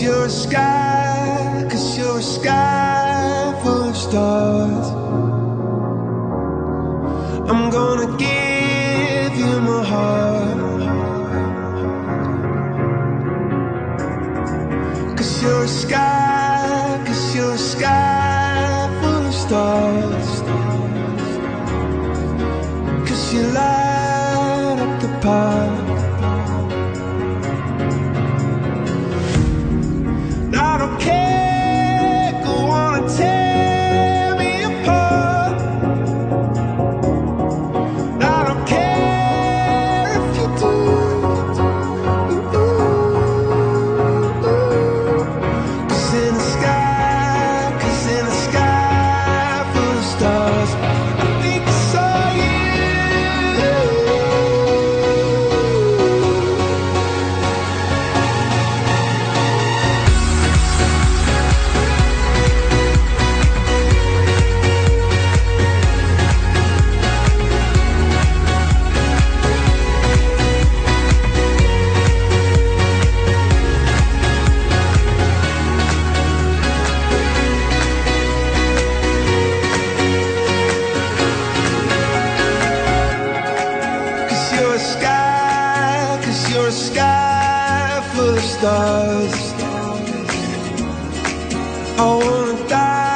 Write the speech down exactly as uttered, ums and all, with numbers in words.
you're a sky, cause you're a sky full of stars. I'm gonna give you my heart, cause you're a sky, cause you're a sky full of stars. Cause you light up the park. I don't care, go on and tear me apart. I don't care if you do. Cause in the sky, cause in the sky full of stars, I think I saw you. You're a sky, cause you're a sky full of stars. I wanna die